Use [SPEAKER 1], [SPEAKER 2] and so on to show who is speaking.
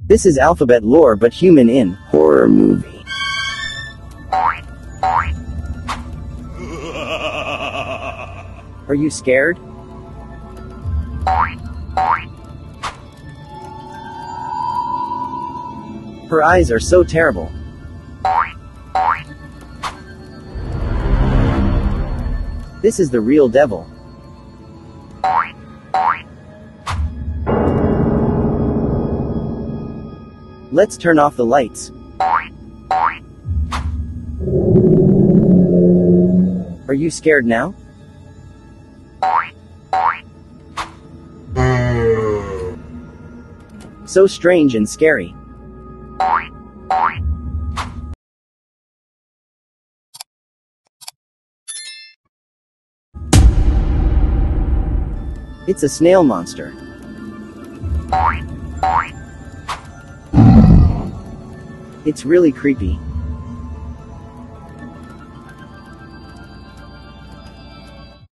[SPEAKER 1] This is alphabet lore but human in horror movie. Are you scared? Her eyes are so terrible. This is the real devil. Let's turn off the lights. Are you scared now? So strange and scary. It's a snail monster. It's really creepy.